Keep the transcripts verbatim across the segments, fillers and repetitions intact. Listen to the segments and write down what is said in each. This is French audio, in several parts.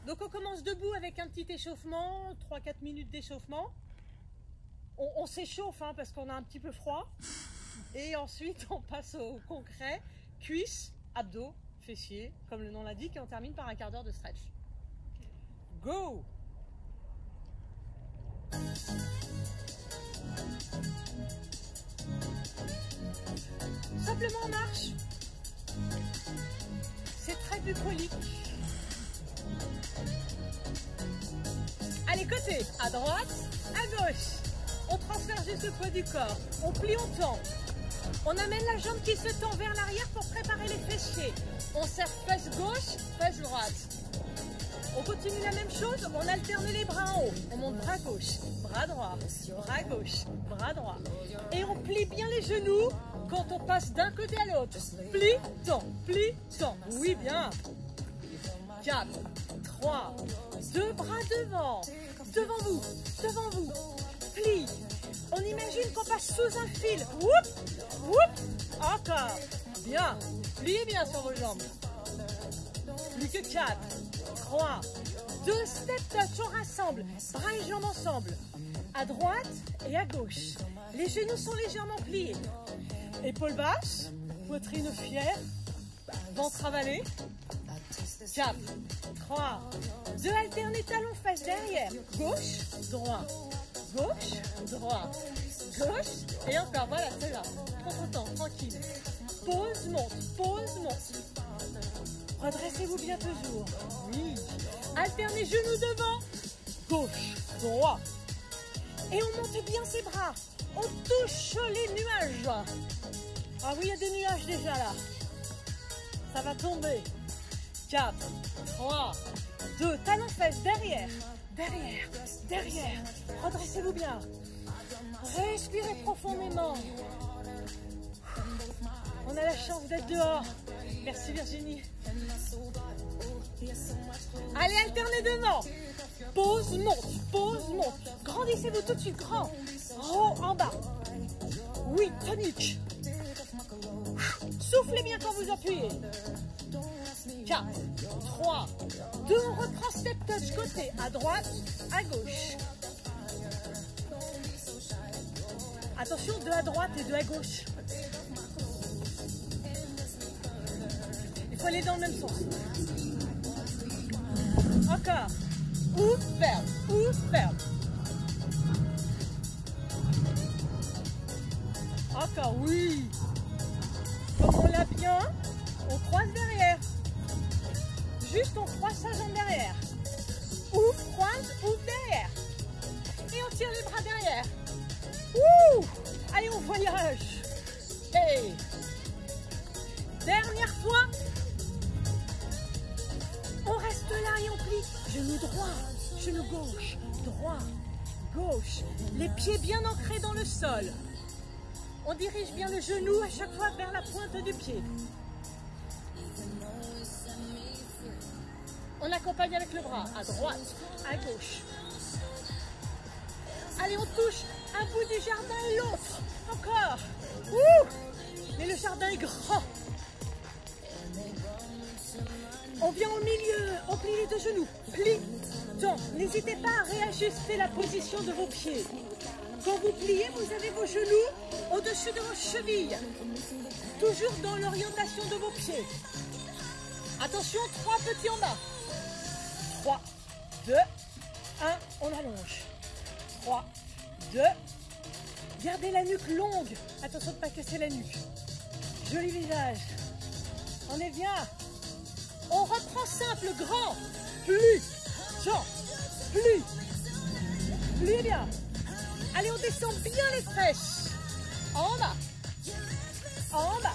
Donc on commence debout avec un petit échauffement, trois quatre minutes d'échauffement. On, on s'échauffe hein, parce qu'on a un petit peu froid. Et ensuite on passe au concret, cuisses, abdos, fessiers, comme le nom l'indique, et on termine par un quart d'heure de stretch. Go! Simplement on marche. C'est très bucolique. Allez, côté, à droite, à gauche. On transfère juste le poids du corps. On plie, on tend. On amène la jambe qui se tend vers l'arrière pour préparer les fessiers. On serre fesse gauche, fesse droite. On continue la même chose, on alterne les bras en haut. On monte bras gauche, bras droit, bras gauche, bras droit. Et on plie bien les genoux quand on passe d'un côté à l'autre. Plie, tend, plie, tend. Oui, bien. quatre, trois, deux bras devant. Devant vous, devant vous. Plie. On imagine qu'on passe sous un fil. Whoop, whoop. Encore. Bien. Pliez bien sur vos jambes. Plus que quatre, trois, deux, step touch, on rassemble, bras et jambes ensemble, à droite et à gauche. Les genoux sont légèrement pliés. Épaules basses, poitrine fière, ventre avalé. quatre, trois, deux, alternez talons fesses derrière, gauche, droit, gauche, droit, gauche, et encore, voilà, c'est là. Prends ton temps, tranquille. Pause, monte, pause, monte. Redressez-vous bien toujours. Oui. Alternez genoux devant. Gauche, droit. Et on monte bien ses bras. On touche les nuages. Ah oui, il y a des nuages déjà là. Ça va tomber. quatre, trois, deux. Talons fesses derrière. Derrière, derrière. Redressez-vous bien. Respirez profondément. On a la chance d'être dehors. Merci Virginie. Allez, alternez devant. Pause, monte, pause, monte. Grandissez-vous tout de suite, grand. En haut, en bas. Oui, tonique. Soufflez bien quand vous appuyez. quatre, trois, deux, on reprend step touch côté, à droite, à gauche. Attention, deux à droite et deux à gauche. Il faut aller dans le même sens. Encore. Ou ferme, ou ferme. Encore, oui. Comme on l'a bien, on croise derrière. Juste on croise sa jambe derrière. Ouvre, croise, ouvre derrière. Et on tire les bras derrière. Ouh! Allez, on voyage. Hey! Dernière fois. On reste là et on plie. Genou droit, genou gauche, droit, gauche. Les pieds bien ancrés dans le sol. On dirige bien le genou à chaque fois vers la pointe du pied. On accompagne avec le bras à droite, à gauche. Allez, on touche un bout du jardin et l'autre. Encore. Ouh! Mais le jardin est grand. On vient au milieu, on plie les deux genoux. Plie, tend. N'hésitez pas à réajuster la position de vos pieds. Quand vous pliez, vous avez vos genoux au-dessus de vos chevilles. Toujours dans l'orientation de vos pieds. Attention, trois petits en bas. trois, deux, un, on allonge. trois, deux, gardez la nuque longue. Attention de ne pas casser la nuque. Joli visage. On est bien. On reprend simple, grand. Plie, tend, plie. Pliez bien. Allez, on descend bien les fesses. En bas. En bas.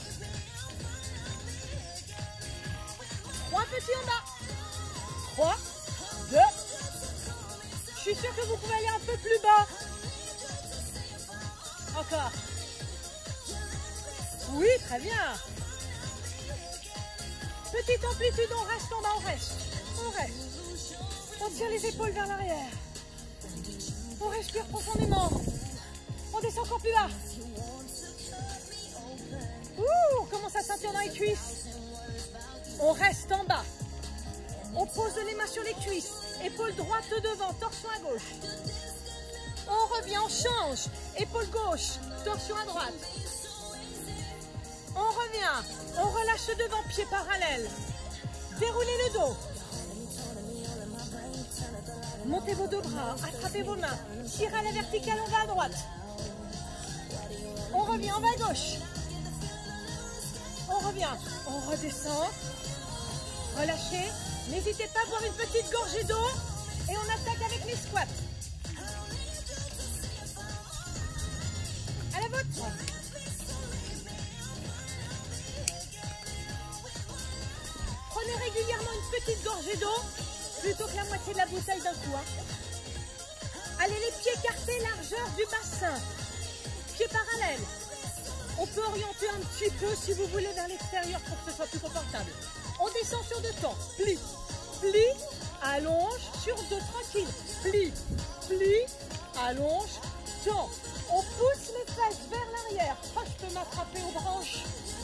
Trois petits en bas. Trois, deux. Je suis sûre que vous pouvez aller un peu plus bas. Encore. Oui, très bien. Petite amplitude, on reste en bas, on reste. On reste. On tire les épaules vers l'arrière. On respire profondément. On descend encore plus bas. Ouh, on commence à sentir dans les cuisses. On reste en bas. On pose les mains sur les cuisses. Épaule droite devant, torsion à gauche. On revient, on change. Épaule gauche, torsion à droite. On revient, on relâche devant, pied parallèle. Déroulez le dos. Montez vos deux bras, attrapez vos mains. Tirez à la verticale, on va à droite. On revient, on va à gauche. On revient, on redescend. Relâchez. N'hésitez pas à boire une petite gorgée d'eau. Et on attaque avec les squats. À la vôtre. Prenez régulièrement une petite gorgée d'eau, plutôt que la moitié de la bouteille d'un coup. Hein. Allez, les pieds écartés, largeur du bassin. Pieds parallèles. On peut orienter un petit peu, si vous voulez, vers l'extérieur pour que ce soit plus confortable. On descend sur deux temps. Plie, plie, allonge, sur deux, tranquille. Plie, plie, allonge, tend. On pousse les fesses vers l'arrière. Oh, je peux m'attraper aux branches.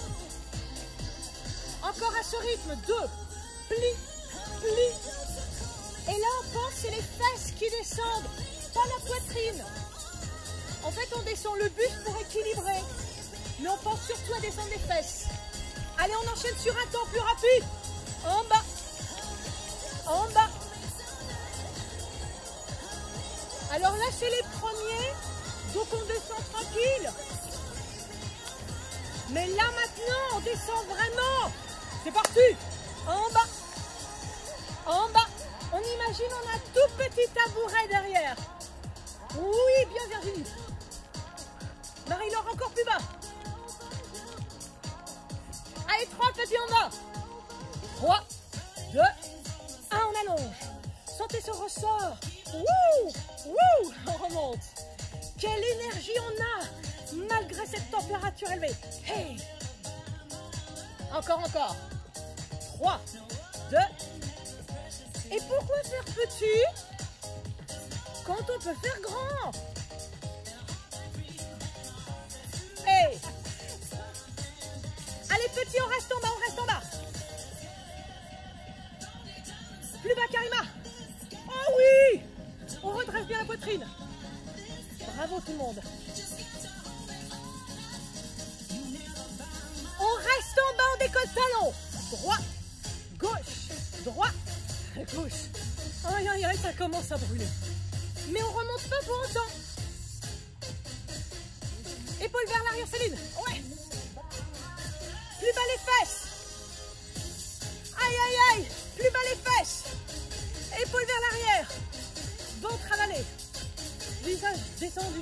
Encore à ce rythme. Deux, plie, plie. Et là, on pense, c'est les fesses qui descendent, pas la poitrine. En fait, on descend le buste pour équilibrer. Mais on pense surtout à descendre les fesses. Allez, on enchaîne sur un temps plus rapide. En bas. En bas. Alors là, c'est les premiers. Donc on descend tranquille. Mais là, maintenant, on descend vraiment. C'est parti. En bas. En bas. On imagine, on a un tout petit tabouret derrière. Oui, bien Virginie. Marie-Laure, encore plus bas. Allez, trois petits en bas. trois, deux, un, on allonge. Sentez ce ressort. Wouh, wouh, on remonte. Quelle énergie on a malgré cette température élevée. Hey. Encore, encore. trois, deux. Et pourquoi faire petit quand on peut faire grand? Hey. Allez, petit, on reste en bas, on reste en bas. Plus bas, Karima. Oh oui. On redresse bien la poitrine. Bravo tout le monde. On reste en bas, on décolle talon. Droit, gauche, droit, gauche. Aïe, aïe, aïe, ça commence à brûler. Mais on remonte pas pour autant. Épaule vers l'arrière, Céline. Ouais. Plus bas les fesses. Aïe, aïe, aïe. Plus bas les fesses. Épaule vers l'arrière. Ventre avalé. Visage détendu.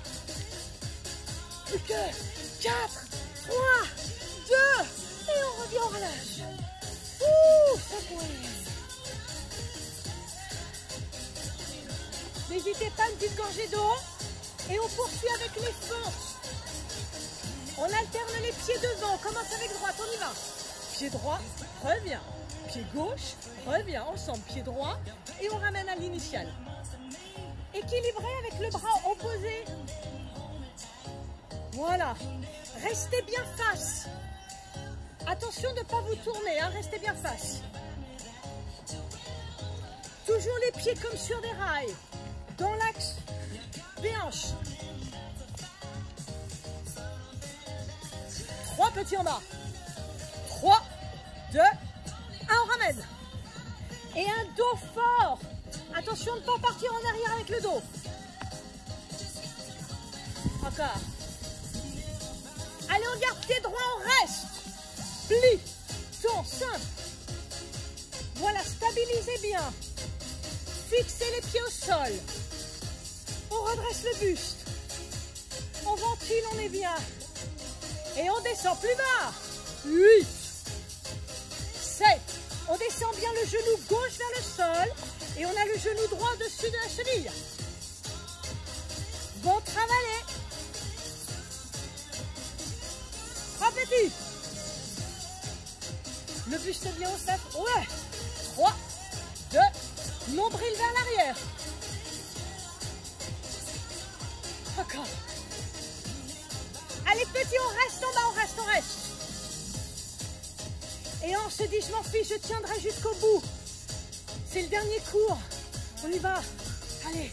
Plus que quatre, trois, deux. Et on revient, on relâche. Ouh, ça pourrait. N'hésitez pas, une petite gorgée d'eau. Et on poursuit avec les fentes. On alterne les pieds devant, on commence avec droite, on y va. Pied droit, revient. Pied gauche, revient. Ensemble, pied droit et on ramène à l'initiale. Équilibré avec le bras opposé. Voilà. Restez bien face. Attention de ne pas vous tourner, hein. Restez bien face. Toujours les pieds comme sur des rails. Dans l'axe des hanches. Trois petits en bas. trois, deux, un, on ramène. Et un dos fort. Attention de ne pas partir en arrière avec le dos. Encore. Allez, on garde pied droit, on reste. Plie, ton, simple. Voilà, stabilisez bien. Fixez les pieds au sol. On redresse le buste. On ventile, on est bien. Et on descend plus bas. huit, sept. On descend bien le genou gauche vers le sol. Et on a le genou droit au-dessus de la cheville. Bon travail. Trois petits. Le buste bien au sol. Ouais. trois, deux. Nombril vers l'arrière. Encore. Allez petits, on reste en bas, on reste, on reste. Et on se dit, je m'en fiche, je tiendrai jusqu'au bout. C'est le dernier cours. On y va. Allez.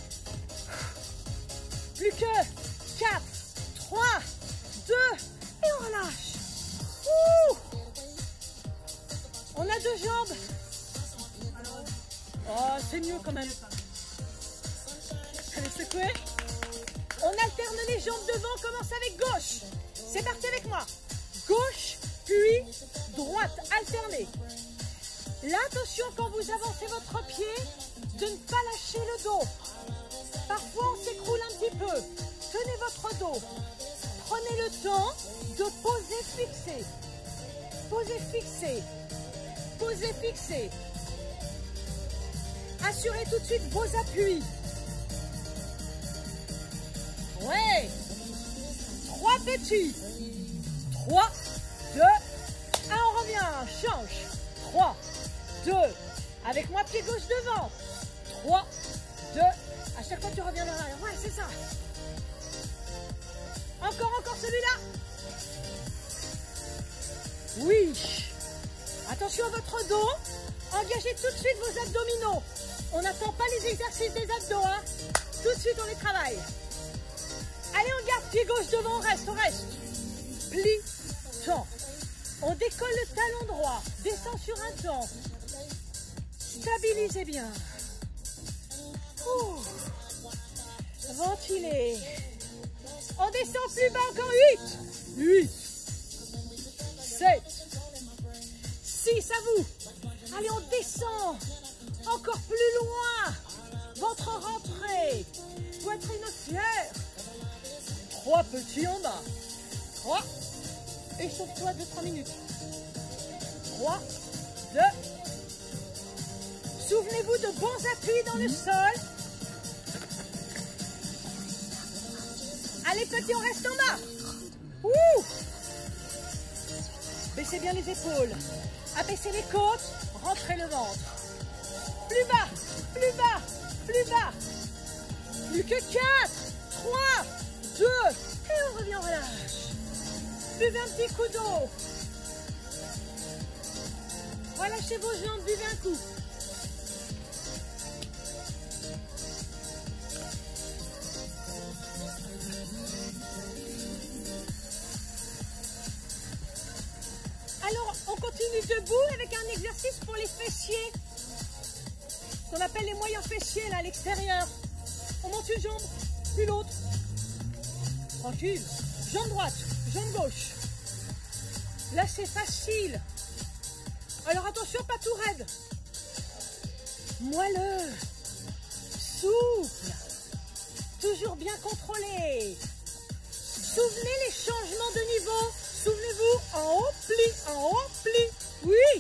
Plus que quatre, trois, deux, et on relâche. Ouh. On a deux jambes. Oh, c'est mieux quand même. Allez, secouer. On alterne les jambes devant, on commence avec gauche. C'est parti avec moi. Gauche, puis droite, alternée. Là, attention quand vous avancez votre pied, de ne pas lâcher le dos. Parfois, on s'écroule un petit peu. Tenez votre dos. Prenez le temps de poser fixé. Poser fixé. Poser fixé. Assurez tout de suite vos appuis. Ouais. Trois petits. Trois, deux, un, on revient. Change. Trois, deux. Avec moi, pied gauche devant. Trois, deux. À chaque fois, tu reviens dans l'arrière. Ouais, c'est ça. Encore, encore celui-là. Oui. Attention à votre dos. Engagez tout de suite vos abdominaux. On n'attend pas les exercices des abdos. Hein. Tout de suite, on les travaille. Allez, on garde pied gauche devant. On reste, on reste. Plie, tend. On décolle le talon droit. Descend sur un temps. Stabilisez bien. Ouh. Ventilez. On descend plus bas, encore huit. huit. sept. six, à vous. Allez, on descend. Encore plus loin. Ventre rentré. Poitrine haussière. Trois petits en bas. trois. Échauffe-toi deux trois minutes. trois, deux. Souvenez-vous de bons appuis dans le sol. Allez, petit, on reste en bas. Ouh. Baissez bien les épaules. Abaissez les côtes. Rentrez le ventre. Plus bas, plus bas, plus bas. Plus que quatre, trois, deux. Et on revient, on relâche. Buvez un petit coup d'eau. Relâchez vos jambes, buvez un coup. Alors, on continue debout avec un exercice pour les fessiers. Qu'on appelle les moyens fessiers, là, à l'extérieur. On monte une jambe, puis l'autre. Tranquille. Jambe droite, jambe gauche. Là, c'est facile. Alors, attention, pas tout raide. Moelleux. Souple. Toujours bien contrôlé. Souvenez les changements de niveau. Souvenez-vous, en haut, pli, en haut, pli. Oui.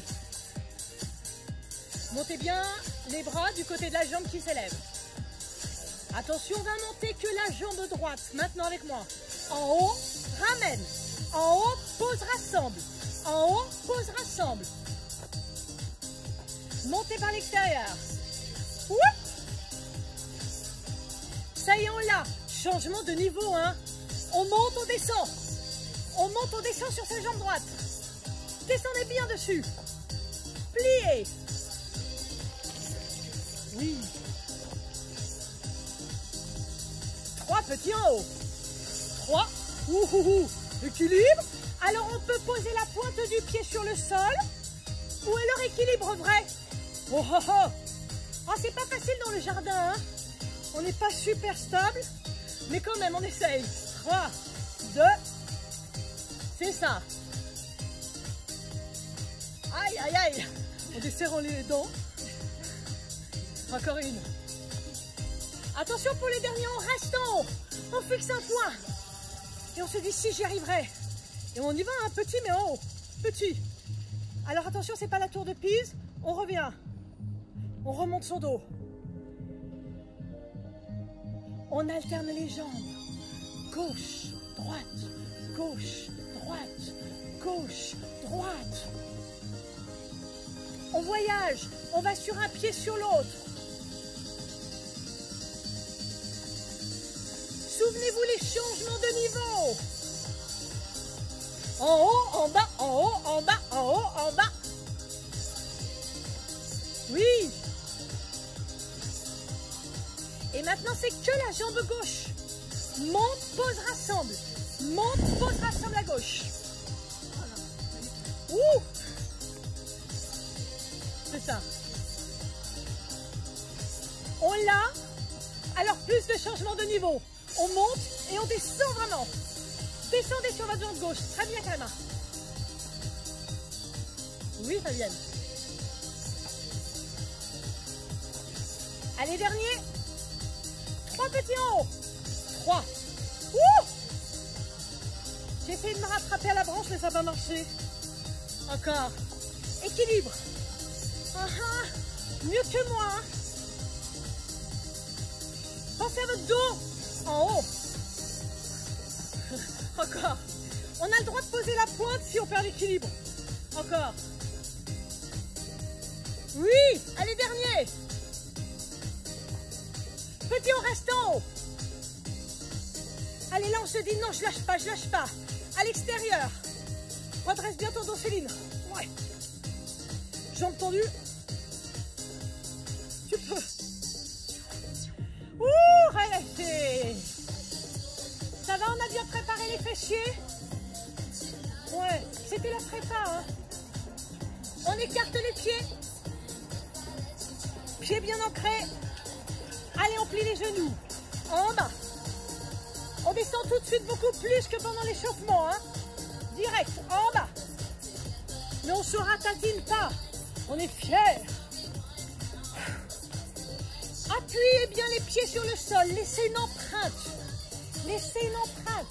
Montez bien les bras du côté de la jambe qui s'élève. Attention, on va monter que la jambe droite. Maintenant avec moi. En haut, ramène. En haut, pose, rassemble. En haut, pose, rassemble. Montez par l'extérieur. Ça y est, on l'a. Changement de niveau, hein. On monte, on descend. On monte, on descend sur sa jambe droite. Descendez bien dessus. Pliez. Oui. Trois petits en haut. Trois. Ouh, ouh, ouh. Équilibre. Alors on peut poser la pointe du pied sur le sol. Ou alors équilibre vrai. Oh oh oh. Oh, c'est pas facile dans le jardin. Hein. On n'est pas super stable. Mais quand même, on essaye. Trois, deux. C'est ça. Aïe, aïe, aïe. On desserre les dents. Encore une. Attention pour les derniers, on reste en haut. On fixe un point. Et on se dit si j'y arriverai. Et on y va, un petit mais en haut. Petit. Alors attention, c'est pas la tour de Pise. On revient. On remonte son dos. On alterne les jambes. Gauche, droite, gauche, droite, gauche, droite. On voyage. On va sur un pied sur l'autre. Souvenez-vous les changements de niveau. En haut, en bas, en haut, en bas, en haut, en bas. Oui. maintenant, c'est que la jambe gauche. Monte, pose, rassemble. Monte, pose, rassemble à gauche. Ouh! C'est ça. On l'a. Alors, plus de changement de niveau. On monte et on descend vraiment. Descendez sur votre jambe gauche. Très bien, Kalma. Oui, Fabienne. Allez, dernier. Trois petits en haut. Trois. Ouh! J'ai essayé de me rattraper à la branche, mais ça n'a pas marché. Encore. Équilibre. Ah ah. Mieux que moi. Pensez à votre dos. En haut. Encore. On a le droit de poser la pointe si on perd l'équilibre. Encore. Oui. Allez, dernier. Petit, on reste en haut. Allez, là, on se dit non, je lâche pas, je lâche pas. À l'extérieur. Redresse bien ton dos, Céline. Ouais. Jambes tendues. Tu peux. Ouh, relâchez. Ça va, on a bien préparé les fessiers? Ouais, c'était la prépa, hein. On écarte les pieds. Pieds bien ancrés. Allez, on plie les genoux. En bas. On descend tout de suite beaucoup plus que pendant l'échauffement, hein. Direct, en bas. Mais on ne se ratatine pas. On est fiers. Appuyez bien les pieds sur le sol. Laissez une empreinte. Laissez une empreinte.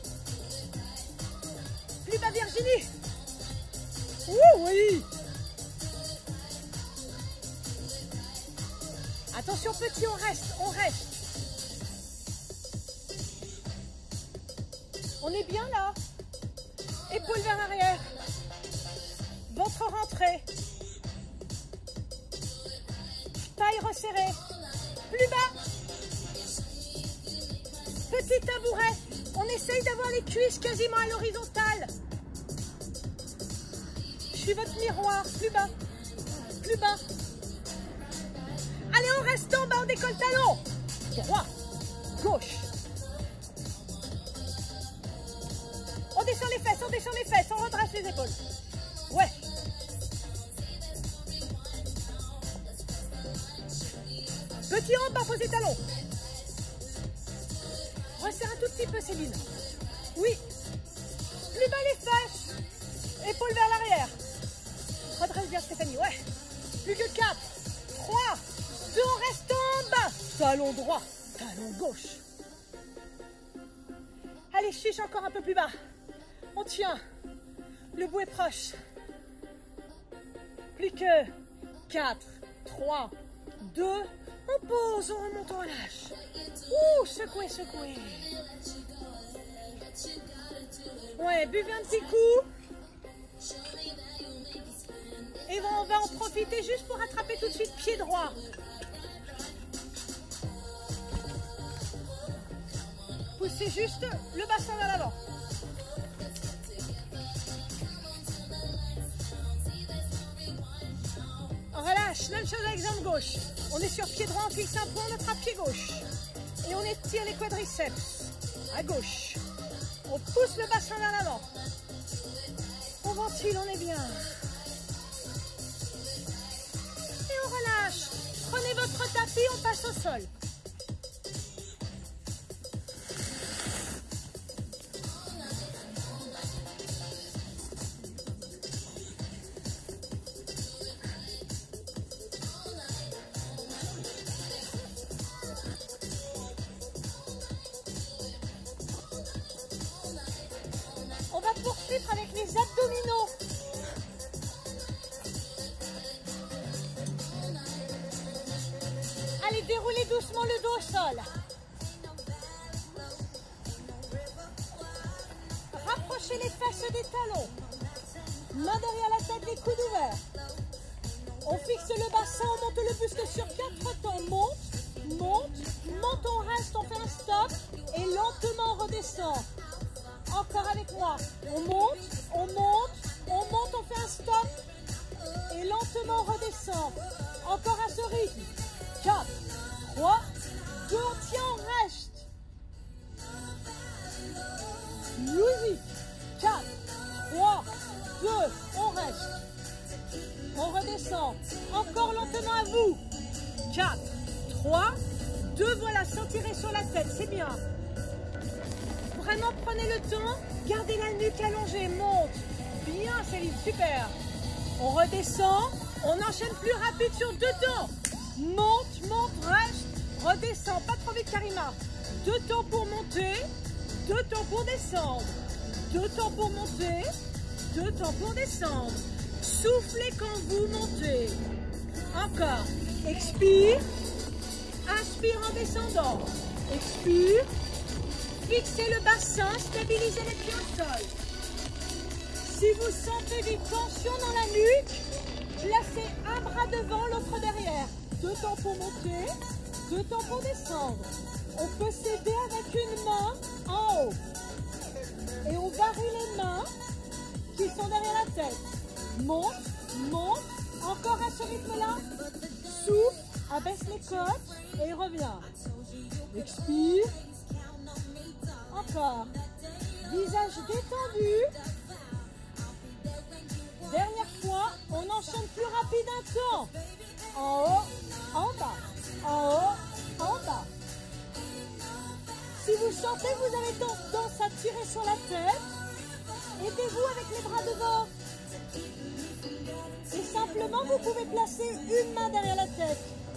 Plus bas, Virginie. Ouh, oui. Attention, petit, on reste, on reste. On est bien là. Épaules vers l'arrière. Ventre rentré. Taille resserrée. Plus bas. Petit tabouret. On essaye d'avoir les cuisses quasiment à l'horizontale. Je suis votre miroir. Plus bas. Plus bas. Allez, on reste en bas, on décolle talon. Droit. Gauche. On descend les fesses, on descend les fesses, on redresse les épaules. Ouais. Petit en bas, posez talons. Resserre un tout petit peu, Céline. Oui. Plus bas les fesses. Épaules vers l'arrière. Redresse bien, Stéphanie. Ouais. Plus que quatre. trois. deux, on reste en bas. Talon droit. Talon gauche. Allez, chiche encore un peu plus bas. On tient. Le bout est proche. Plus que quatre, trois, deux. On pose, on remonte, on relâche. Ouh, secouez, secouez. Ouais, buvez un petit coup. Et on va en profiter juste pour attraper tout de suite pied droit. Poussez juste le bassin vers l'avant. On relâche, même chose avec jambe gauche. On est sur pied droit, on fixe un point, on attrape pied gauche. Et on étire les quadriceps. À gauche. On pousse le bassin vers l'avant. On ventile, on est bien. Et on relâche. Prenez votre tapis, on passe au sol. Poursuivre avec les abdominaux. Allez, déroulez doucement le dos au sol. Rapprochez les fesses des talons. Main derrière la tête, les coudes ouverts. On fixe le bassin, on monte le buste sur quatre temps. Monte, monte, monte, on reste, on fait un stop et lentement on redescend. Encore avec moi. On monte, on monte, on monte, on fait un stop. Et lentement on redescend. Encore à ce rythme. quatre, trois, deux, Encore lentement à vous. quatre, trois, deux, voilà, sans tirer sur la tête, c'est bien. Vraiment, prenez le temps, gardez la nuque allongée, monte. Bien, Céline, super. On redescend, on enchaîne plus rapide sur deux temps. Monte, monte, reste, redescend, pas trop vite Karima. Deux temps pour monter, deux temps pour descendre. Deux temps pour monter, deux temps pour descendre. Soufflez quand vous montez. Encore. Expire. Inspire en descendant. Expire. Fixez le bassin, stabilisez les pieds au sol. Si vous sentez des tensions dans la nuque, placez un bras devant, l'autre derrière. Deux temps pour monter, deux temps pour descendre. On peut s'aider avec une main en haut. Et on varie les mains qui sont derrière la tête. Monte, monte, encore à ce rythme-là. Souffle, abaisse les côtes et revient. Expire. Encore. Visage détendu. Dernière fois, on enchaîne plus rapide un temps. En haut, en bas. En haut, en bas. Si vous sentez que vous avez tendance à tirer sur la tête, aidez-vous avec les bras devant. Et simplement, vous pouvez placer une main derrière la tête.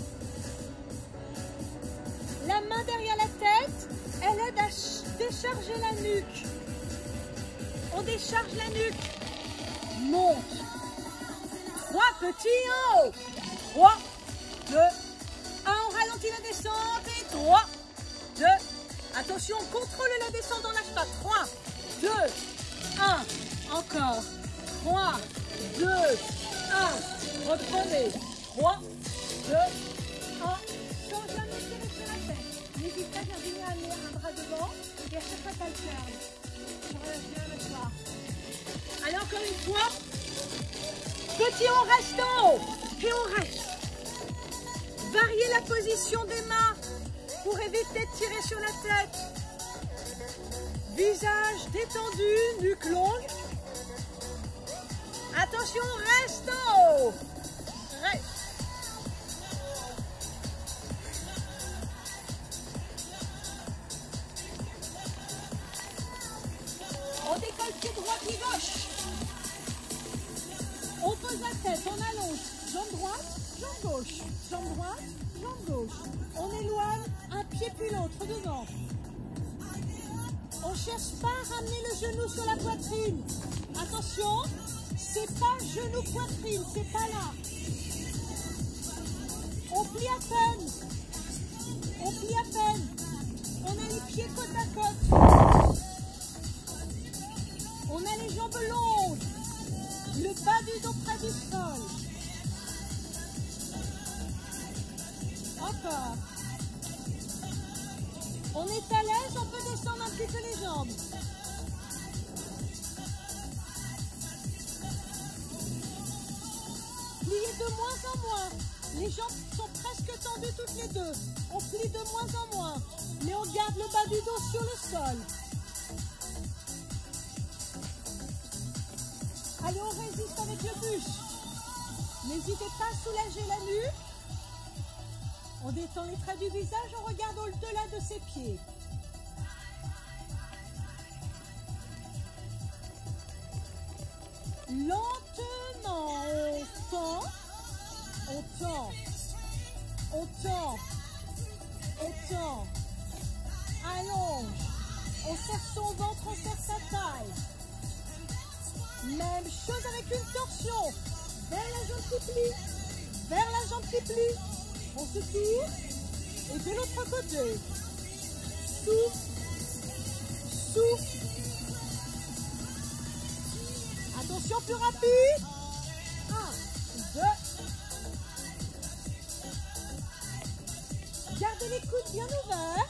La main derrière la tête, elle aide à décharger la nuque. On décharge la nuque. Monte. Trois petits en haut. Trois, deux, un. On ralentit la descente. Et trois, deux. Attention, contrôle la descente, on lâche pas. trois, deux, un. Encore. trois, deux, un. Reprenez. trois, deux, un. Sans jamais tirer sur la tête. N'hésite pas, Virginie, à amener un bras devant. Et à chaque fois, tu alternes. Je relâche bien le soir. Allez, encore une fois. Petit, on reste en haut. Et on reste. Variez la position des mains pour éviter de tirer sur la tête. Visage détendu, nuque longue. Attention, reste en haut. Reste. On décolle pied droit, pied gauche. On pose la tête, on allonge. Jambe droite, jambe gauche. Jambe droite, jambe gauche. On éloigne un pied puis l'autre devant. On ne cherche pas à ramener le genou sur la poitrine. Attention, c'est pas genou-poitrine, c'est pas là. On plie à peine. On plie à peine. On a les pieds côte à côte. On a les jambes longues. Le bas du dos près du sol. Encore. On est à l'aise, on peut descendre un petit peu les jambes. Pliez de moins en moins. Les jambes sont presque tendues toutes les deux. On plie de moins en moins. Mais on garde le bas du dos sur le sol. Allez, on résiste avec le bûche. N'hésitez pas à soulager la nuque. On détend les traits du visage, on regarde au-delà de ses pieds. Lentement, on tend, on tend, on tend, on tend. Allonge. On serre son ventre, on serre sa taille. Même chose avec une torsion. Vers la jambe qui plie, vers la jambe qui plie. On se tire et de l'autre côté. Souffle, souffle. Attention, plus rapide. Un, deux. Gardez les coudes bien ouverts.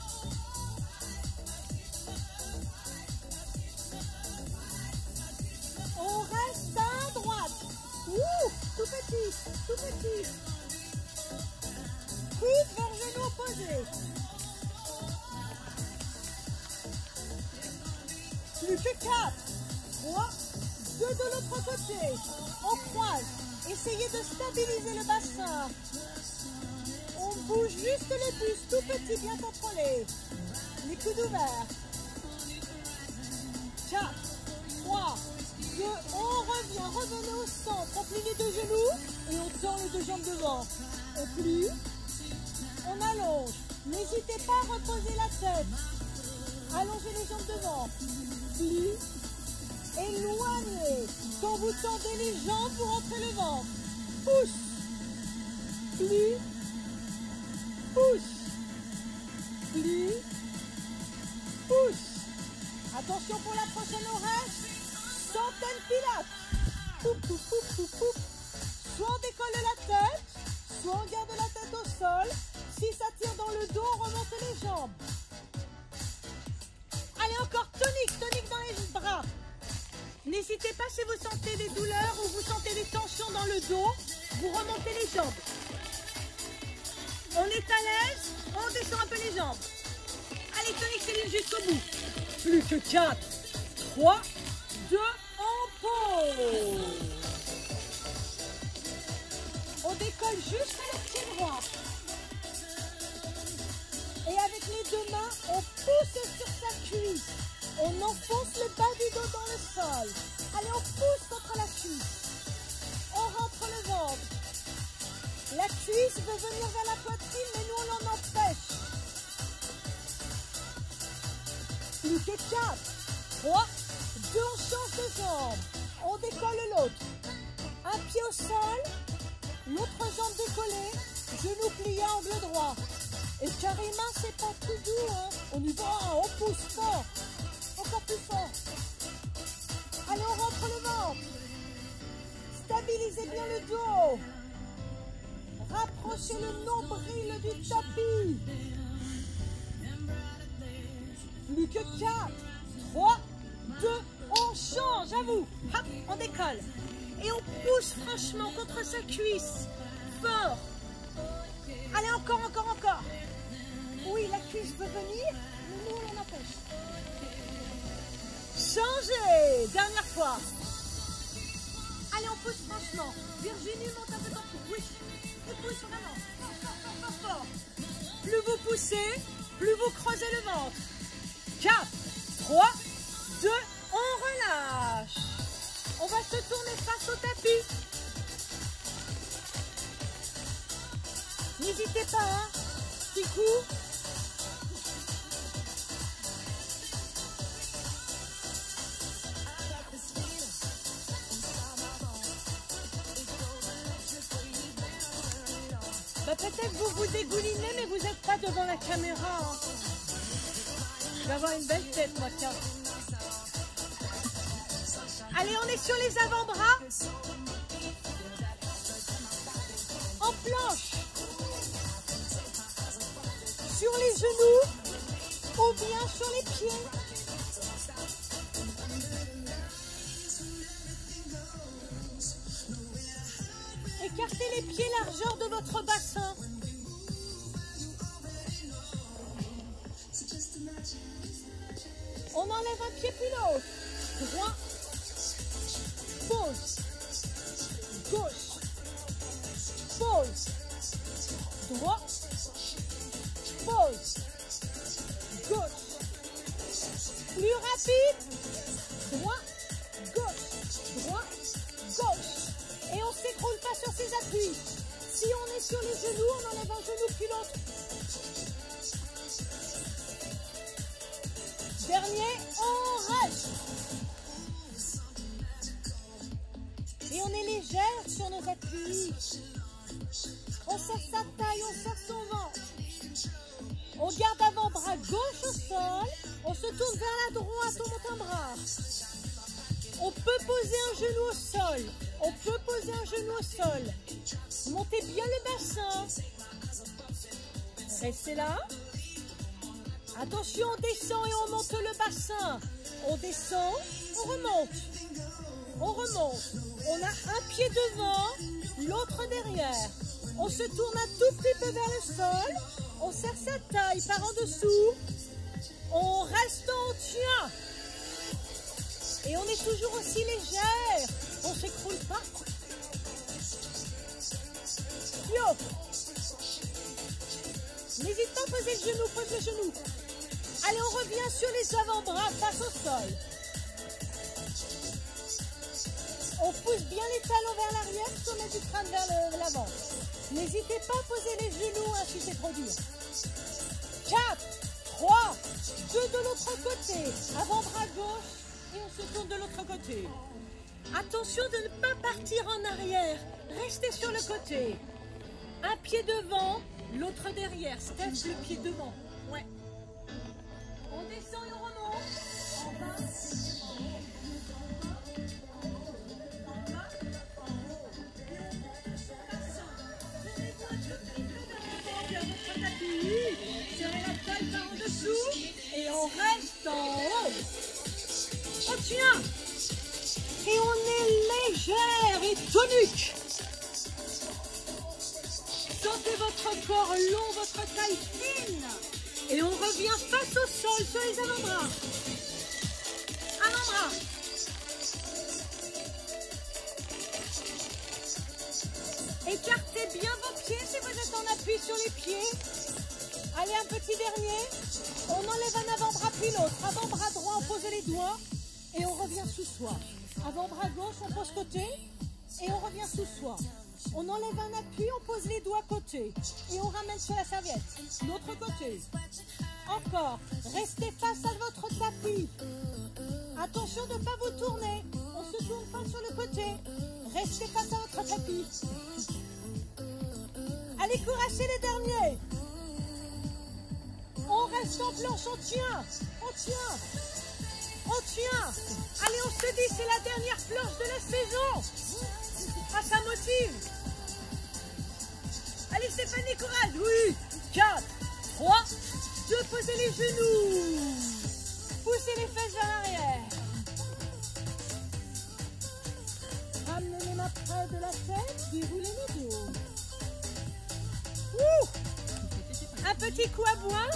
On reste à droite. Ouh, tout petit, tout petit. Coude vers genou opposé. Plus que quatre. trois, deux de l'autre côté. On croise. Essayez de stabiliser le bassin. On bouge juste les bustes, tout petit, bien contrôlé. Les coudes ouverts. quatre, trois, deux, on revient. Revenez au centre. On plie les deux genoux et on tend les deux jambes devant. On plie, on allonge. N'hésitez pas à reposer la tête. Allongez les jambes devant. Plie, éloignez. Quand vous tendez les jambes, vous rentrez le ventre. Pousse, plie, pousse, plie, pousse. Attention pour la prochaine oreille. Centaine pilates. Poup, poup, poup, poup, poup. Soit on décolle la tête, soit on garde la tête au sol. Si ça tire dans le dos, on remonte les jambs. Allez, encore tonique, tonique dans les bras. N'hésitez pas si vous sentez des douleurs ou vous sentez des tensions dans le dos, vous remontez les jambes. On est à l'aise, on descend un peu les jambes. Allez, tonique, Céline, jusqu'au bout. Plus que quatre, trois, deux, en pause. On décolle juste le pied droit. Et avec les deux mains, on pousse sur sa cuisse. On enfonce le bas du dos dans le sol. Allez, on pousse contre la cuisse. On rentre le ventre. La cuisse veut venir vers la poitrine, mais nous, on l'en empêche. Plus que quatre, trois, deux, on change de jambe. On décolle l'autre. Un pied au sol, l'autre jambe décollée, genou plié, angle droit. Et carrément, c'est pas tout doux, hein. On y va, on pousse fort. Encore plus fort. Allez, on rentre le ventre. Stabilisez bien le dos. Rapprochez le nombril du tapis. Plus que quatre, trois, deux, on change, à vous. Hop, on décolle. Et on pousse franchement contre sa cuisse. Fort. Allez, encore, encore, encore. Oui, la cuisse peut venir, mais nous, on l'empêche. Changez. Dernière fois. Allez, on pousse franchement. Virginie, monte un peu ton cou. Oui. Et pousse vraiment. Fort, fort, fort, fort, fort. Plus vous poussez, plus vous creusez le ventre. quatre, trois, deux, on relâche. On va se tourner face au tapis. N'hésitez pas, hein. Petit coup. Bah, peut-être vous vous dégoulinez, mais vous n'êtes pas devant la caméra. Hein. Je vais avoir une belle tête, moi, tiens. Allez, on est sur les avant-bras. En planche. Sur les genoux ou bien sur les pieds. Écartez les pieds largeur de votre bassin. On enlève un pied puis l'autre. Droit. Pause. Gauche. Pause. Droit. Pause. Gauche. Plus rapide. Droit. Gauche. Droit. Gauche. Et on ne s'écroule pas sur ses appuis. Si on est sur les genoux, on enlève un genou puis l'autre. Dernier, on reste. Et on est légère sur nos appuis. On serre sa taille, on serre son ventre. On garde avant-bras gauche au sol. On se tourne vers la droite, on monte un bras. On peut poser un genou au sol. On peut poser un genou au sol. Montez bien le bassin. Restez là. Attention, on descend et on monte le bassin. On descend, on remonte. On remonte. On a un pied devant, l'autre derrière. On se tourne un tout petit peu vers le sol. On serre sa taille par en dessous. On reste en tient. Et on est toujours aussi légère. On ne s'écroule pas. Fio. N'hésite pas à poser le genou, pose le genou. Allez, on revient sur les avant-bras face au sol. On pousse bien les talons vers l'arrière, sommet du crâne vers l'avant. N'hésitez pas à poser les genoux hein, si c'est trop dur. quatre, trois, deux de l'autre côté. Avant-bras gauche et on se tourne de l'autre côté. Attention de ne pas partir en arrière. Restez sur le côté. Un pied devant, l'autre derrière. Steph, le pied devant. Ouais. On descend et on remonte. En bas. Serrez la taille par en dessous et on reste en haut. On tient et on est légère et tonique. Sentez votre corps long, votre taille fine et on revient face au sol sur les avant-bras. Avant-bras. Écartez bien vos pieds si vous êtes en appui sur les pieds. Allez, un petit dernier. On enlève un avant-bras puis l'autre. Avant-bras droit, on pose les doigts et on revient sous soi. Avant-bras gauche, on pose côté et on revient sous soi. On enlève un appui, on pose les doigts côté et on ramène sur la serviette. L'autre côté. Encore. Restez face à votre tapis. Attention de ne pas vous tourner. On se tourne pas sur le côté. Restez face à votre tapis. Allez, couragez les derniers. On reste en planche, on tient, on tient, on tient. Allez, on se dit, c'est la dernière planche de la saison. Ah, ça motive. Allez, Stéphanie, courage. Oui. quatre, trois, deux, posez les genoux. Poussez les fesses vers l'arrière. Ramenez les mains près de la tête, déroulez le dos. Ouh. Un petit coup à boire.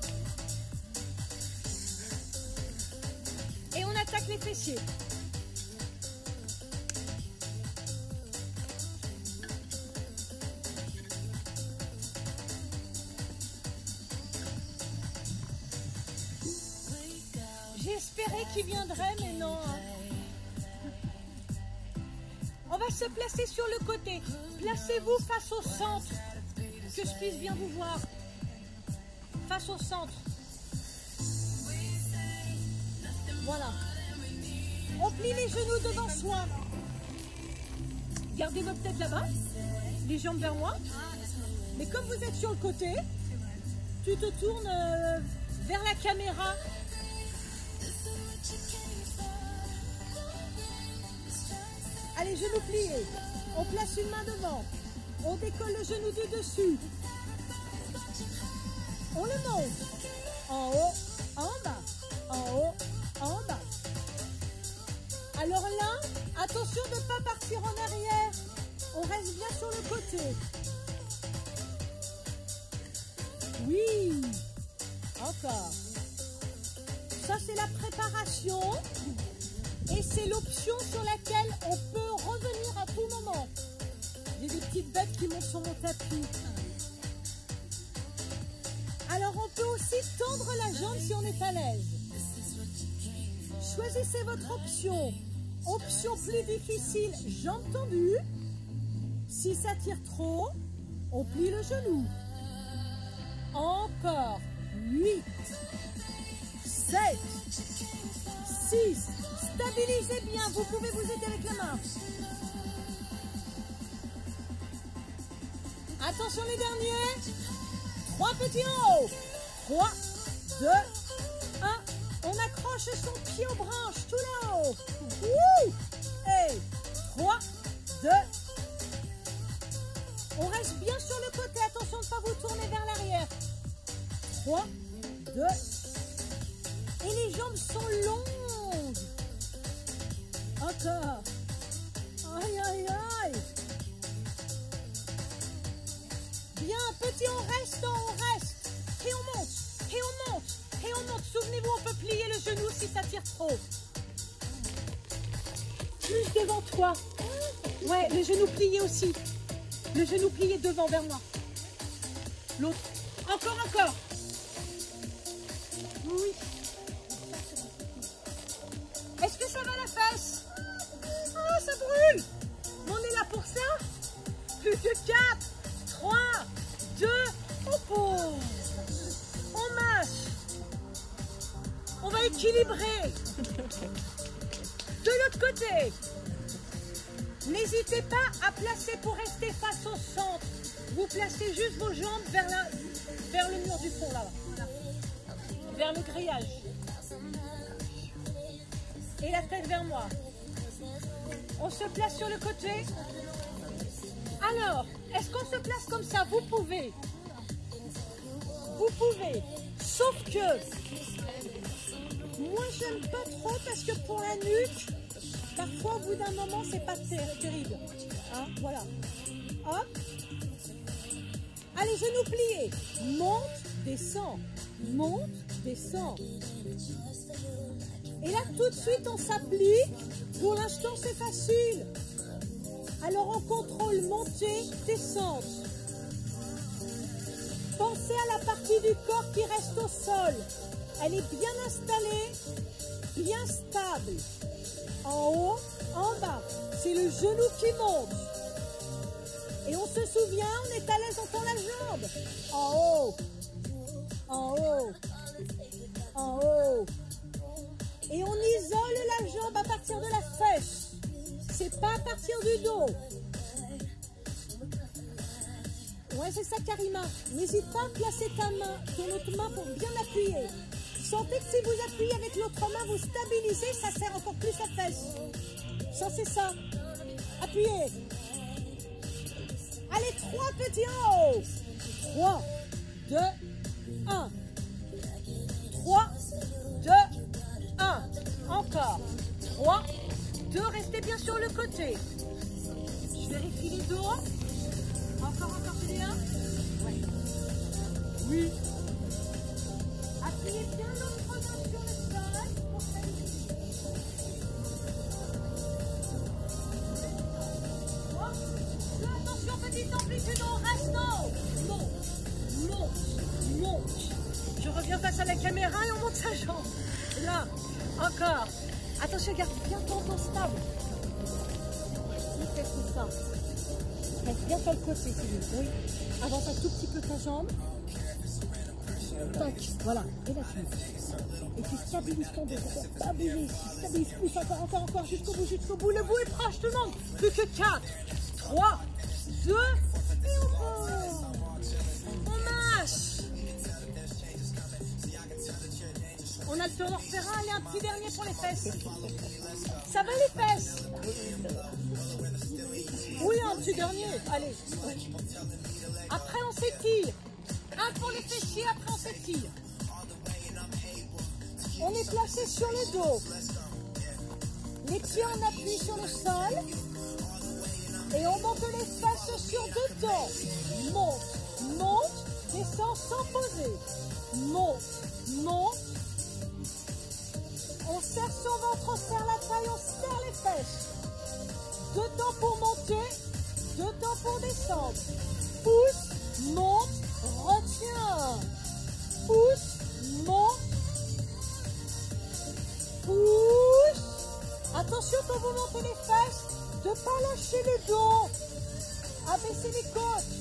Et on attaque les fessiers. J'espérais qu'il viendrait, mais non. On va se placer sur le côté. Placez-vous face au centre. Que je puisse bien vous voir. Face au centre. Voilà. On plie les genoux devant soi. Gardez votre tête là-bas. Les jambes vers moi. Mais comme vous êtes sur le côté, tu te tournes euh, vers la caméra. Allez, genoux pliés. On place une main devant. On décolle le genou du dessus. On le monte. En haut, en bas. En haut, en bas. Alors là, attention de ne pas partir en arrière. On reste bien sur le côté. Oui. Encore. Ça, c'est la préparation. Et c'est l'option sur laquelle on peut revenir à tout moment. J'ai des petites bêtes qui montent sur mon tapis. Alors on peut aussi tendre la jambe si on est à l'aise. Choisissez votre option. Option plus difficile, jambe tendue. Si ça tire trop, on plie le genou. Encore. huit, sept, six. Stabilisez bien, vous pouvez vous aider avec la main. Attention les derniers. Trois petits en haut. trois, deux, un. On accroche son pied aux branches, tout là-haut. Et trois, deux. On reste bien sur le côté. Attention de ne pas vous tourner vers l'arrière. trois, deux. Et les jambes sont longues. Encore. Aïe, aïe, aïe. Bien, petit, on reste, on reste. Et on monte, et on monte, et on monte. Souvenez-vous, on peut plier le genou si ça tire trop. Plus devant toi. Ouais, le genou plié aussi. Le genou plié devant vers moi. L'autre. Encore, encore. Oui. Est-ce que ça va la fesse? Ah, ça brûle. On est là pour ça. Plus que quatre, trois, deux, on pose. On mâche. On va équilibrer. De l'autre côté. N'hésitez pas à placer pour rester face au centre. Vous placez juste vos jambes vers, la, vers le mur du fond, là-bas. Vers le grillage. Et la tête vers moi. On se place sur le côté. Alors, est-ce qu'on se place comme ça? Vous pouvez. Vous pouvez. Sauf que, moi, j'aime pas trop parce que pour la nuque, parfois, au bout d'un moment, c'est pas ter terrible. Hein, voilà. Hop. Allez, genoux pliés. Monte, descend. Monte, descend. Et là, tout de suite, on s'applique. Pour l'instant, c'est facile. Alors, on contrôle montée, descente. Pensez à la partie du corps qui reste au sol. Elle est bien installée, bien stable. En haut, en bas. C'est le genou qui monte. Et on se souvient, on est à l'aise, on tend la jambe. En haut, en haut, en haut. Et on isole la jambe à partir de la fesse. C'est pas à partir du dos. Ouais, c'est ça, Karima. N'hésite pas à placer ta main, ton autre main pour bien appuyer. Sentez que si vous appuyez avec l'autre main, vous stabilisez, ça serre encore plus la fesse. Ça, c'est ça. Appuyez. Allez, trois petits en haut. trois, deux, un. trois, deux, un. Encore. trois, deux. Restez bien sur le côté. Je vérifie les dos. Encore, encore, c'est bien. Ouais. Oui. Appuyez bien l'autre main sur le sol pour stabiliser. Attention, petite amplitude en restant. Monte, monte, monte. Je reviens face à la caméra et on monte sa jambe. Là, encore. Attention, garde bien ton dos stable. Si, fais ça. Reste bien sur le côté, Philippe. Oui. Avance un tout petit peu ta jambe. Tac. Voilà. Et là-dessus. Et tu stabilises ton dos. Pas bouger ici. Stabilise. Pousse encore, encore, encore. Jusqu'au bout, jusqu'au bout. Le bout est proche, tout le monde. Plus que quatre, trois, deux. Et on pose. On mâche. On a le temps d'en refaire un. Allez, un petit dernier pour les fesses. Ça va les fesses? Oui, un petit dernier. Allez. Après, on s'étire. Un pour les fessiers, après on s'étire. On est placé sur le dos. Les pieds en appui sur le sol. Et on monte les fesses sur deux temps. Monte, monte, descend sans poser. Monte, monte. On serre son ventre, on serre la taille, on serre les fesses. Deux temps pour monter, deux temps pour descendre. Pousse, monte, retiens. Pousse, monte, pousse. Attention quand vous montez les fesses, de ne pas lâcher le dos. Abaissez les côtes.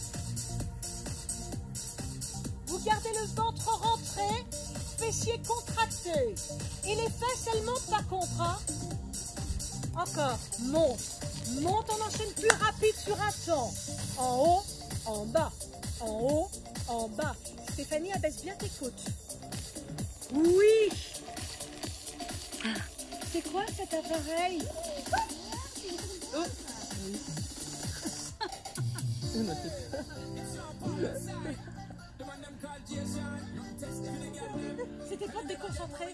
Vous gardez le ventre rentré, fessiers contractés. Et les fesses, elles montent par contre. Hein. Encore, monte, monte, on enchaîne plus rapide sur un temps. En haut, en bas, en haut, en bas. Stéphanie, abaisse bien tes côtes. Oui. C'est quoi cet appareil? Oh. C'était pas de déconcentrer.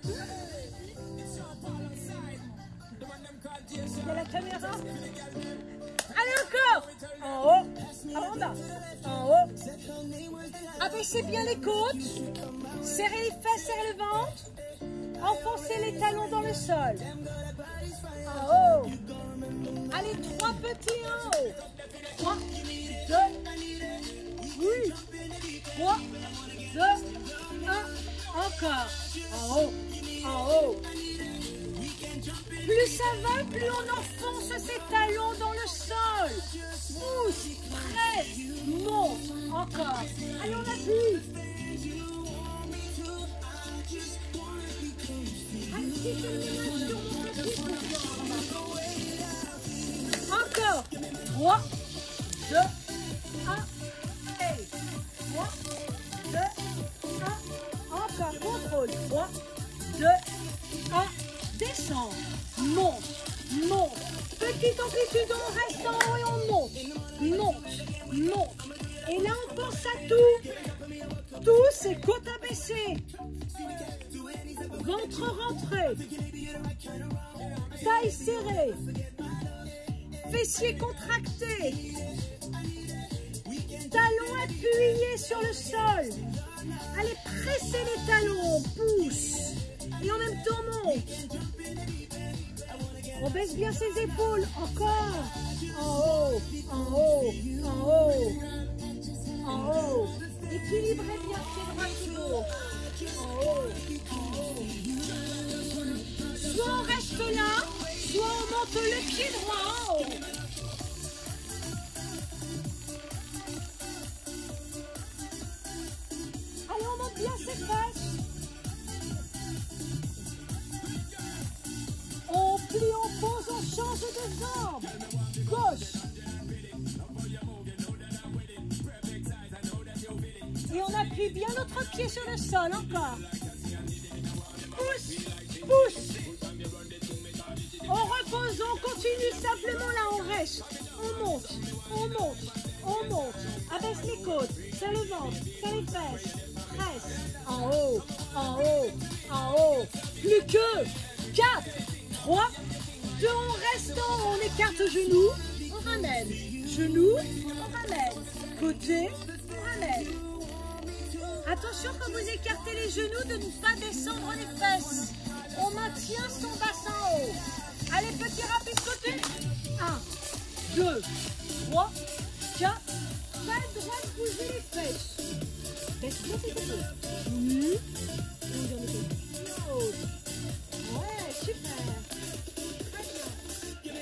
Il y a la caméra. Allez encore. En haut, en bas, en haut. Abaissez bien les côtes. Serrez les fesses, serrez le ventre. Enfoncez les talons dans le sol. En haut. Allez, trois petits en haut. trois, deux, oui, trois, deux, un, encore, en haut, en haut. Plus ça va, plus on enfonce ses talons dans le sol. Pousse, presse, monte, encore. Allez, on appuie. Encore. trois, deux, un. Et trois, deux, un. Encore. Contrôle. trois, deux, un. Descend. Monte. Monte. Petite amplitude, on reste en haut et on monte. Monte. Monte. Et là, on pense à tout. Tout, c'est côte abaissée. Ventre rentré. Taille serrée. Fessiers contractés. Talons appuyés sur le sol. Allez, pressez les talons. Pousse. Et en même temps, monte. On baisse bien ses épaules. Encore. En haut. En haut. En haut. En haut. Équilibrez bien pied droit, pied gauche. En haut. En haut. Soit on reste là, soit on monte le pied droit en haut. Allez, on monte bien ses fesses. On plie, on pose, on change de jambe. Gauche. Et on appuie bien notre pied sur le sol, encore. Pousse, pousse. On repose, on continue simplement là, on reste. On monte, on monte, on monte. Abaisse les côtes, serre le ventre, serre les fesses. Presse, en haut, en haut, en haut. Plus que quatre, trois, deux, on reste en haut, on écarte genoux, on ramène. Genoux, on ramène. Côté, on ramène. Attention quand vous écartez les genoux de ne pas descendre les fesses. On maintient son bassin haut. Allez, petit rapide côté. un, deux, trois, quatre. Pas le droit de bouger les fesses. Baisse bien tes épaules. Une. On donne les épaules. Ouais, super. Très bien.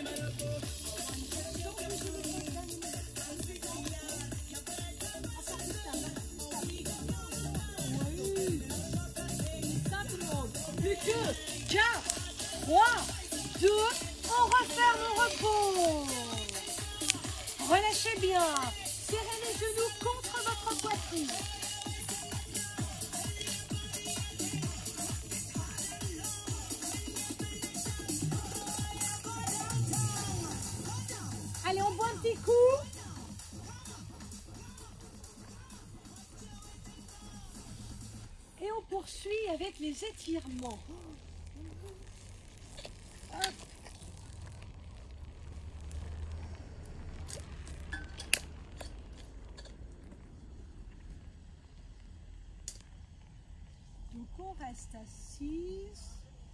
Plus que quatre, trois, deux, on referme, on repose. Relâchez bien. Serrez les genoux contre votre poitrine. Allez, on boit un petit coup. Et on poursuit avec les étirements. Hop. Donc on reste assise.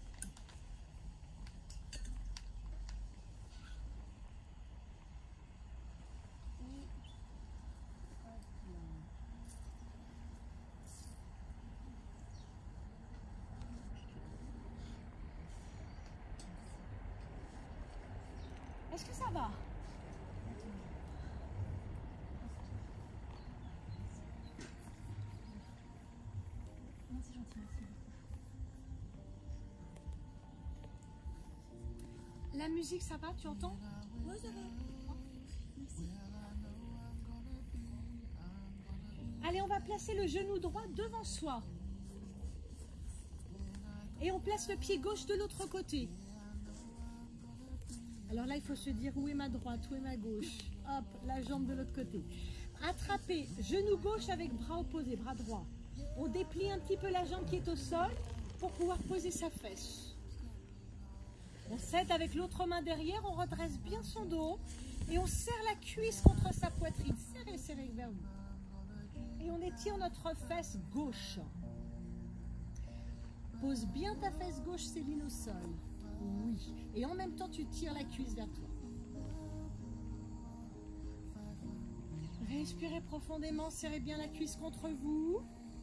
Est-ce que ça va? Non, c'est gentil, merci. La musique, ça va? Tu entends? Oui, ça va. Merci. Allez, on va placer le genou droit devant soi. Et on place le pied gauche de l'autre côté. Alors là, il faut se dire où est ma droite, où est ma gauche. Hop, la jambe de l'autre côté. Attrapez, genou gauche avec bras opposés, bras droit. On déplie un petit peu la jambe qui est au sol pour pouvoir poser sa fesse. On s'aide avec l'autre main derrière, on redresse bien son dos et on serre la cuisse contre sa poitrine. Serrez, serrez vers vous. Et on étire notre fesse gauche. Pose bien ta fesse gauche, Céline, au sol. Oui. Et en même temps, tu tires la cuisse vers toi. Respirez profondément, serrez bien la cuisse contre vous.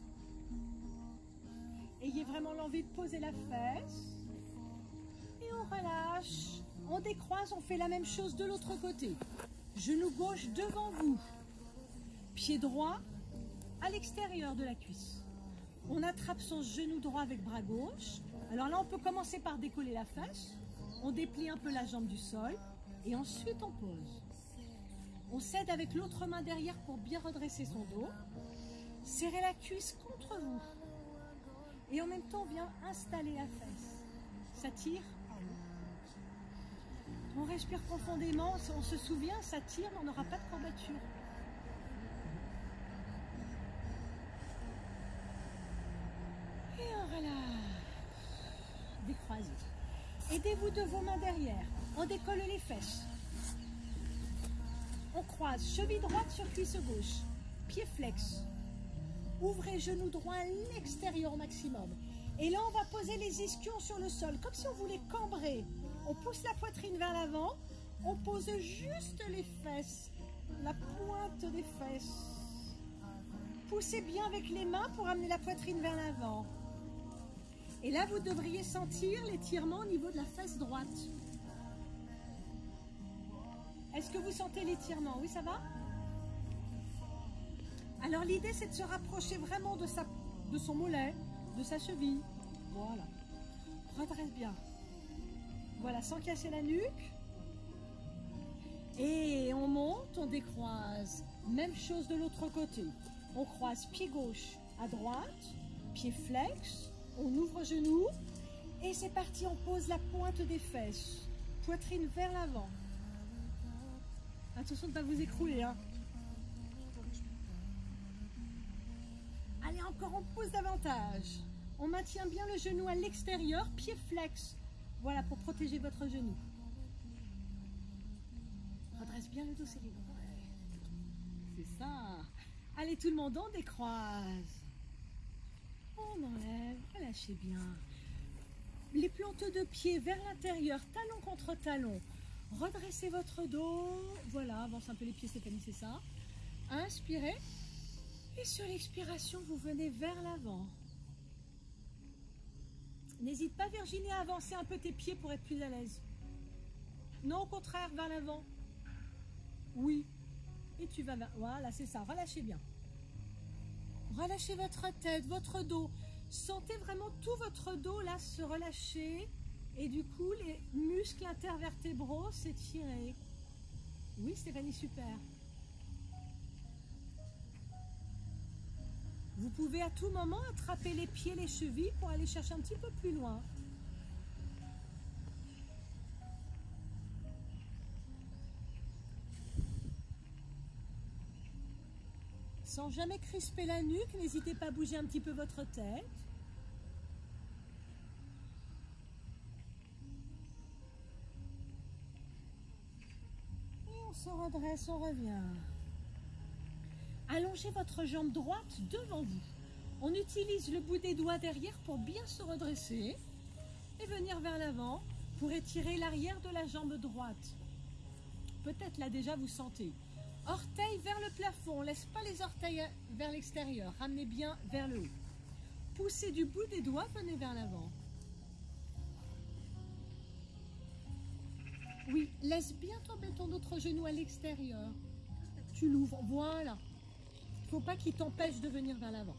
Ayez vraiment l'envie de poser la fesse. Et on relâche. On décroise, on fait la même chose de l'autre côté. Genou gauche devant vous. Pied droit à l'extérieur de la cuisse. On attrape son genou droit avec bras gauche. Alors là, on peut commencer par décoller la fesse. On déplie un peu la jambe du sol. Et ensuite, on pose. On s'aide avec l'autre main derrière pour bien redresser son dos. Serrez la cuisse contre vous. Et en même temps, on vient installer la fesse. Ça tire. On respire profondément. On se souvient, ça tire, mais on n'aura pas de courbature. Et on relâche. Décroisez. Aidez-vous de vos mains derrière. On décolle les fesses. On croise cheville droite sur cuisse gauche. Pied flex. Ouvrez genou droit à l'extérieur au maximum. Et là, on va poser les ischions sur le sol, comme si on voulait cambrer. On pousse la poitrine vers l'avant. On pose juste les fesses. La pointe des fesses. Poussez bien avec les mains pour amener la poitrine vers l'avant. Et là, vous devriez sentir l'étirement au niveau de la fesse droite. Est-ce que vous sentez l'étirement? Oui, ça va? Alors, l'idée, c'est de se rapprocher vraiment de, sa, de son mollet, de sa cheville. Voilà. Redresse bien. Voilà, sans casser la nuque. Et on monte, on décroise. Même chose de l'autre côté. On croise pied gauche à droite, pied flex. On ouvre genou. Et c'est parti, on pose la pointe des fesses. Poitrine vers l'avant. Attention de ne pas vous écrouler. Hein. Allez, encore, on pousse davantage. On maintient bien le genou à l'extérieur, pied flex. Voilà, pour protéger votre genou. Redresse bien le dos, c'est les C'est ça. Allez, tout le monde, on décroise. On enlève, relâchez bien. Les plantes de pied vers l'intérieur, talon contre talon. Redressez votre dos. Voilà, avance un peu les pieds, Stéphanie, c'est ça. Inspirez. Et sur l'expiration, vous venez vers l'avant. N'hésite pas, Virginie, à avancer un peu tes pieds pour être plus à l'aise. Non, au contraire, vers l'avant. Oui. Et tu vas vers... Voilà, c'est ça. Relâchez bien. Relâchez votre tête, votre dos. Sentez vraiment tout votre dos là se relâcher. Et du coup, les muscles intervertébraux s'étirer. Oui, Stéphanie, super. Vous pouvez à tout moment attraper les pieds, les chevilles pour aller chercher un petit peu plus loin. Sans jamais crisper la nuque, n'hésitez pas à bouger un petit peu votre tête. On se redresse, on revient. Allongez votre jambe droite devant vous. On utilise le bout des doigts derrière pour bien se redresser et venir vers l'avant pour étirer l'arrière de la jambe droite. Peut-être là déjà vous sentez. Orteils vers le plafond, on ne laisse pas les orteils vers l'extérieur. Ramenez bien vers le haut. Poussez du bout des doigts, venez vers l'avant. Oui, laisse bien tomber ton autre genou à l'extérieur. Tu l'ouvres, voilà. Il ne faut pas qu'il t'empêche de venir vers l'avant.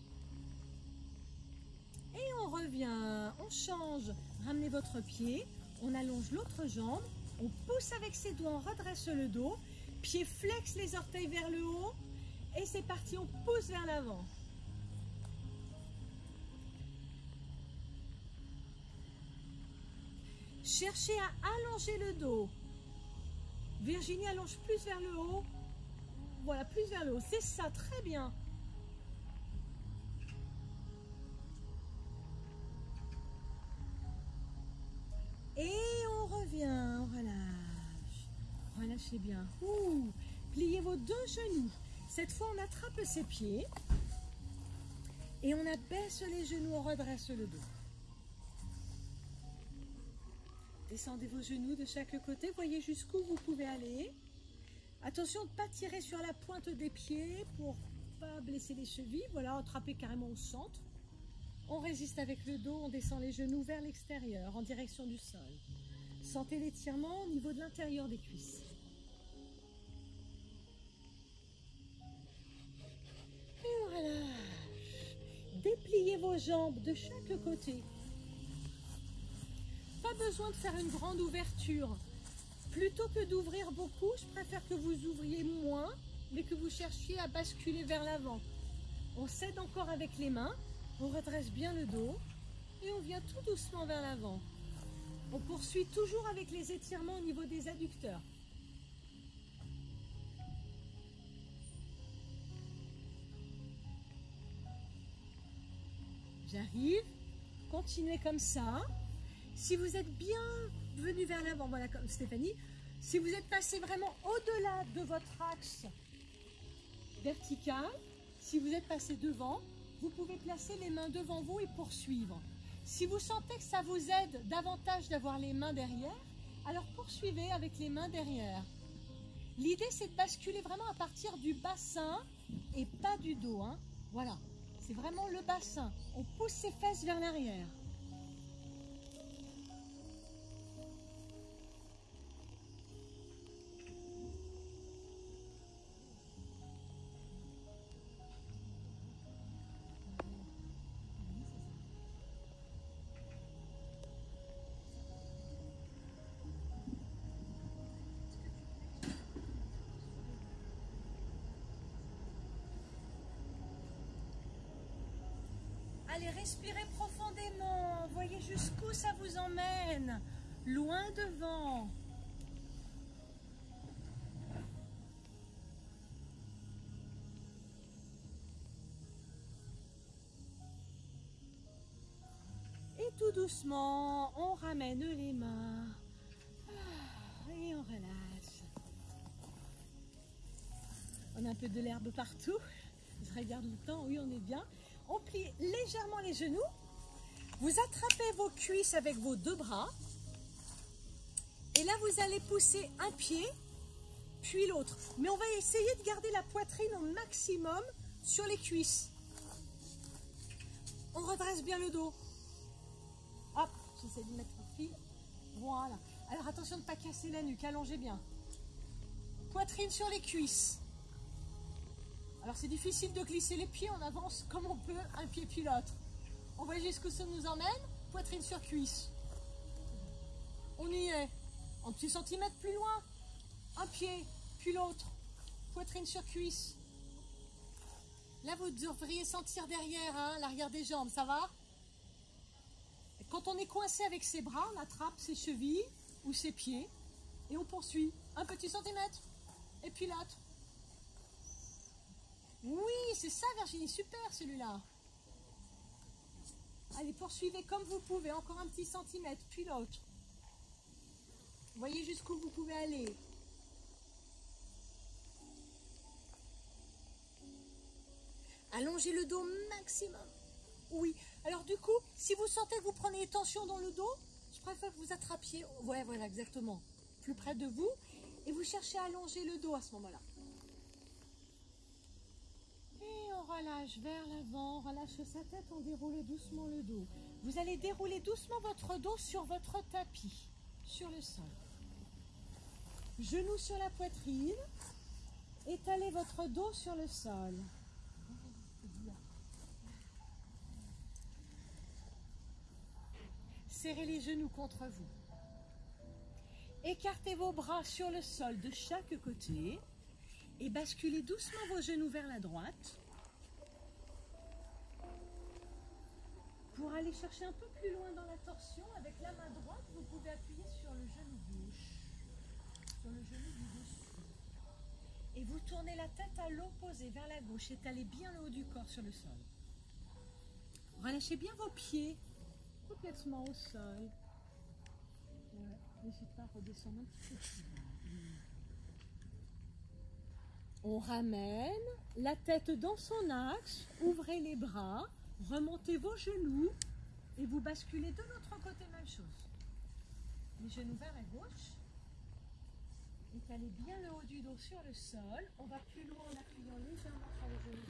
Et on revient, on change. Ramenez votre pied, on allonge l'autre jambe, on pousse avec ses doigts, on redresse le dos. Pied flex, les orteils vers le haut. Et c'est parti, on pousse vers l'avant. Cherchez à allonger le dos. Virginie allonge plus vers le haut. Voilà, plus vers le haut. C'est ça, très bien. Et on revient, on relâche. Relâchez bien. Ouh, pliez vos deux genoux. Cette fois, on attrape ses pieds. Et on abaisse les genoux, on redresse le dos. Descendez vos genoux de chaque côté. Voyez jusqu'où vous pouvez aller. Attention de ne pas tirer sur la pointe des pieds pour ne pas blesser les chevilles. Voilà, attrapez carrément au centre. On résiste avec le dos, on descend les genoux vers l'extérieur, en direction du sol. Sentez l'étirement au niveau de l'intérieur des cuisses. Et on relâche. Dépliez vos jambes de chaque côté. Pas besoin de faire une grande ouverture. Plutôt que d'ouvrir beaucoup, je préfère que vous ouvriez moins, mais que vous cherchiez à basculer vers l'avant. On s'aide encore avec les mains, on redresse bien le dos et on vient tout doucement vers l'avant. On poursuit toujours avec les étirements au niveau des adducteurs. J'arrive, continuez comme ça. Si vous êtes bien venu vers l'avant, voilà comme Stéphanie, si vous êtes passé vraiment au-delà de votre axe vertical, si vous êtes passé devant, vous pouvez placer les mains devant vous et poursuivre. Si vous sentez que ça vous aide davantage d'avoir les mains derrière, alors poursuivez avec les mains derrière. L'idée, c'est de basculer vraiment à partir du bassin et pas du dos, hein. Voilà, c'est vraiment le bassin. On pousse ses fesses vers l'arrière. Allez, respirez profondément. Voyez jusqu'où ça vous emmène. Loin devant. Et tout doucement, on ramène les mains. Et on relâche. On a un peu de l'herbe partout. Je regarde le temps. Oui, on est bien. On plie légèrement les genoux. Vous attrapez vos cuisses avec vos deux bras. Et là, vous allez pousser un pied, puis l'autre. Mais on va essayer de garder la poitrine au maximum sur les cuisses. On redresse bien le dos. Hop, j'essaie de mettre le fil. Voilà. Alors attention de ne pas casser la nuque. Allongez bien. Poitrine sur les cuisses. Alors c'est difficile de glisser les pieds, on avance comme on peut, un pied puis l'autre. On voit jusqu'où ça nous emmène, poitrine sur cuisse. On y est. Un petit centimètre plus loin, un pied puis l'autre, poitrine sur cuisse. Là vous devriez sentir derrière, hein, l'arrière des jambes, ça va? Et quand on est coincé avec ses bras, on attrape ses chevilles ou ses pieds et on poursuit. Un petit centimètre et puis l'autre. Oui, c'est ça Virginie, super celui-là. Allez, poursuivez comme vous pouvez, encore un petit centimètre, puis l'autre. Voyez jusqu'où vous pouvez aller. Allongez le dos maximum. Oui, alors du coup, si vous sentez que vous prenez des tensions dans le dos, je préfère que vous attrapiez, ouais, voilà, exactement, plus près de vous, et vous cherchez à allonger le dos à ce moment-là. Et on relâche vers l'avant, on relâche sa tête, on déroule doucement le dos. Vous allez dérouler doucement votre dos sur votre tapis, sur le sol. Genoux sur la poitrine, étalez votre dos sur le sol. Serrez les genoux contre vous. Écartez vos bras sur le sol de chaque côté. Et basculez doucement vos genoux vers la droite pour aller chercher un peu plus loin dans la torsion. Avec la main droite, vous pouvez appuyer sur le genou gauche, sur le genou du dessus. Et vous tournez la tête à l'opposé, vers la gauche. Étalez bien le haut du corps sur le sol. Relâchez bien vos pieds complètement au sol. Ouais, n'hésitez pas à redescendre un petit peu plus bas. On ramène la tête dans son axe, ouvrez les bras, remontez vos genoux et vous basculez de l'autre côté, même chose. Les genoux vers la gauche. Étalez bien le haut du dos sur le sol. On va plus loin en appuyant légèrement sur les genoux.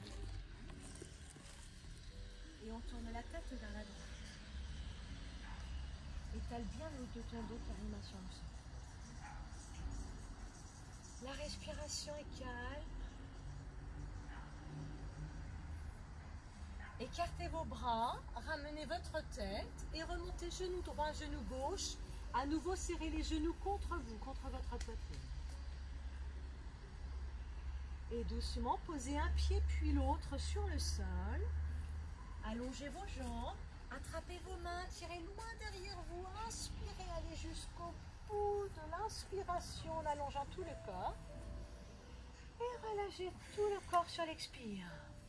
Et on tourne la tête vers la droite. Étale bien le haut de ton dos carrément sur le sol. La respiration est calme. Écartez vos bras, ramenez votre tête et remontez genou droit, genou gauche. À nouveau, serrez les genoux contre vous, contre votre poitrine. Et doucement, posez un pied puis l'autre sur le sol. Allongez vos jambes, attrapez vos mains, tirez loin derrière vous. Inspirez, allez jusqu'au bout de l'inspiration en allongeant tout le corps. Et relâchez tout le corps sur l'expire.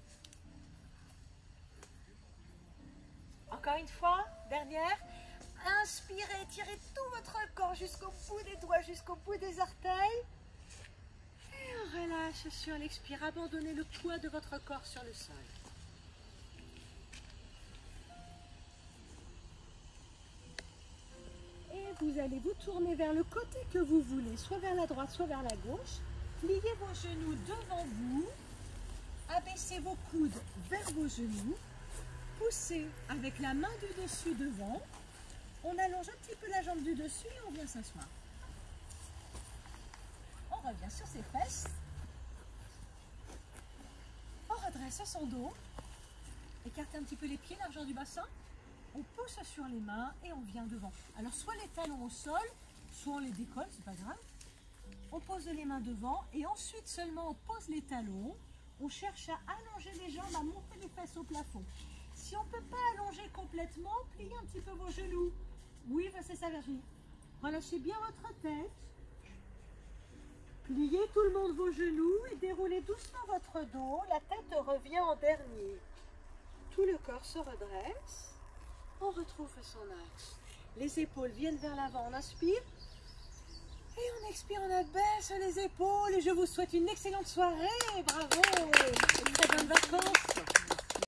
Encore une fois, dernière. Inspirez, tirez tout votre corps jusqu'au bout des doigts, jusqu'au bout des orteils. Et on relâche sur l'expire. Abandonnez le poids de votre corps sur le sol. Et vous allez vous tourner vers le côté que vous voulez, soit vers la droite, soit vers la gauche. Pliez vos genoux devant vous. Abaissez vos coudes vers vos genoux. Poussez avec la main du dessus devant. On allonge un petit peu la jambe du dessus et on vient s'asseoir. On revient sur ses fesses. On redresse son dos. Écartez un petit peu les pieds, largeur du bassin. On pousse sur les mains et on vient devant. Alors soit les talons au sol, soit on les décolle, c'est pas grave. On pose les mains devant et ensuite seulement on pose les talons. On cherche à allonger les jambes, à monter les fesses au plafond. Si on ne peut pas allonger complètement, pliez un petit peu vos genoux. Oui, c'est ça Virginie. Relâchez bien votre tête. Pliez tout le monde vos genoux et déroulez doucement votre dos. La tête revient en dernier. Tout le corps se redresse. On retrouve son axe. Les épaules viennent vers l'avant, on inspire. Et on expire, on abaisse les épaules. Et je vous souhaite une excellente soirée. Bravo et très bonnes vacances.